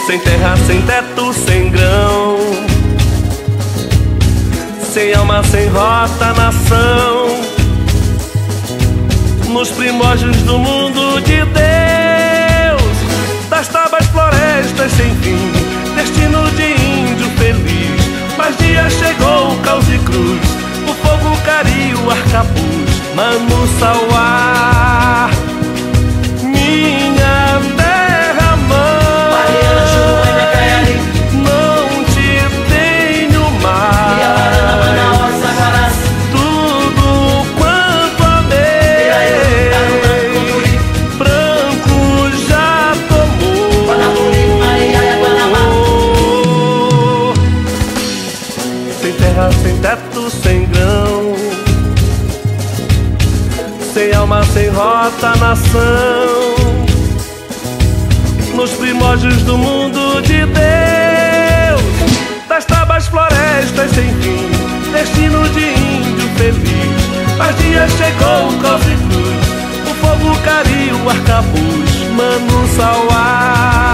Sem terra, sem teto, sem grão, sem alma, sem rota, nação. Nos primórdios do mundo de Deus, das tábuas, florestas sem fim, destino de índio feliz. Mas dia chegou o caos e cruz, o fogo, o cari, o arcabuz, Mano Sauá, minha terra mãe. Mariana, Juruena, Caiari, não te tenho mais. Iavarana, Manaus, Sacarás, Tudo quanto amei, branco já tomou. Guanaburi, Mariaia, Guanabara. Sem terra, sem teto, sem grão, sem alma, sem rota, nação. Nos primórdios do mundo de Deus, das tábuas, florestas sem fim, destino de índio feliz. Mas dia chegou o caos e cruz, o fogo, o cari, o arcabuz, Mano Sauá.